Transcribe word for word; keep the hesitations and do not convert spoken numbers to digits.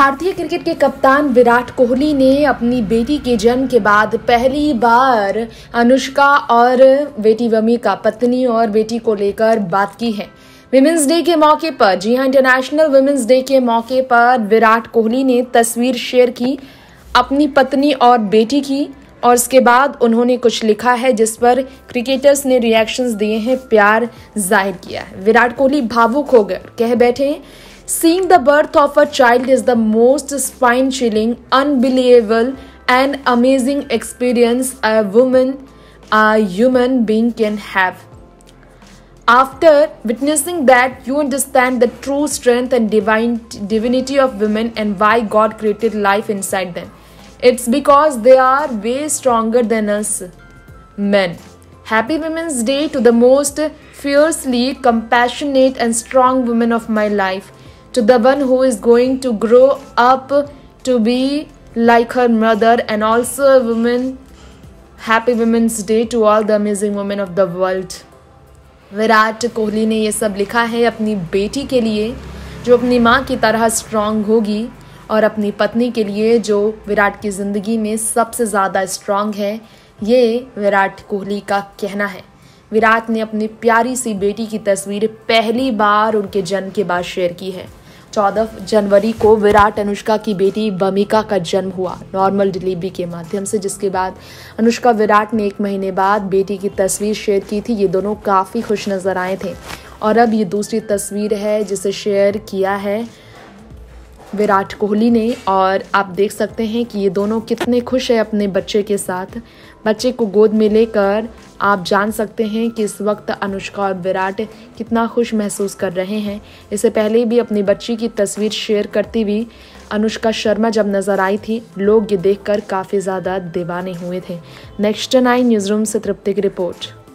भारतीय क्रिकेट के कप्तान विराट कोहली ने अपनी बेटी के जन्म के बाद पहली बार अनुष्का और बेटी वमिका पत्नी और बेटी को लेकर बात की है। विमेंस डे के मौके पर, जी हां, इंटरनेशनल विमेंस डे के मौके पर विराट कोहली ने तस्वीर शेयर की अपनी पत्नी और बेटी की, और इसके बाद उन्होंने कुछ लिखा है जिस पर क्रिकेटर्स ने रिएक्शंस दिए हैं, प्यार जाहिर किया है। विराट कोहली भावुक हो गए, कह बैठे, Seeing the birth of a child is the most spine-chilling, unbelievable and amazing experience a woman, a human being can have. After witnessing that, you understand the true strength and divine divinity of women and why God created life inside them. It's because they are way stronger than us men. Happy Women's Day to the most fiercely compassionate and strong woman of my life. To the one who is going to grow up to be like her mother and also a woman. Happy Women's Day to all the amazing women of the world. Virat Kohli ने ये सब लिखा है अपनी बेटी के लिए जो अपनी माँ की तरह स्ट्रांग होगी, और अपनी पत्नी के लिए जो विराट की ज़िंदगी में सबसे ज़्यादा स्ट्रांग है। ये विराट कोहली का कहना है। विराट ने अपनी प्यारी सी बेटी की तस्वीर पहली बार उनके जन्म के बाद शेयर की है। चौदह जनवरी को विराट अनुष्का की बेटी वमिका का जन्म हुआ नॉर्मल डिलीवरी के माध्यम से, जिसके बाद अनुष्का विराट ने एक महीने बाद बेटी की तस्वीर शेयर की थी। ये दोनों काफ़ी खुश नज़र आए थे, और अब ये दूसरी तस्वीर है जिसे शेयर किया है विराट कोहली ने, और आप देख सकते हैं कि ये दोनों कितने खुश हैं अपने बच्चे के साथ। बच्चे को गोद में लेकर आप जान सकते हैं कि इस वक्त अनुष्का और विराट कितना खुश महसूस कर रहे हैं। इससे पहले भी अपनी बच्ची की तस्वीर शेयर करती हुई अनुष्का शर्मा जब नज़र आई थी, लोग ये देखकर काफ़ी ज़्यादा दीवाने हुए थे। नेक्स्ट नाइन न्यूज़ रूम से तृप्ति की रिपोर्ट।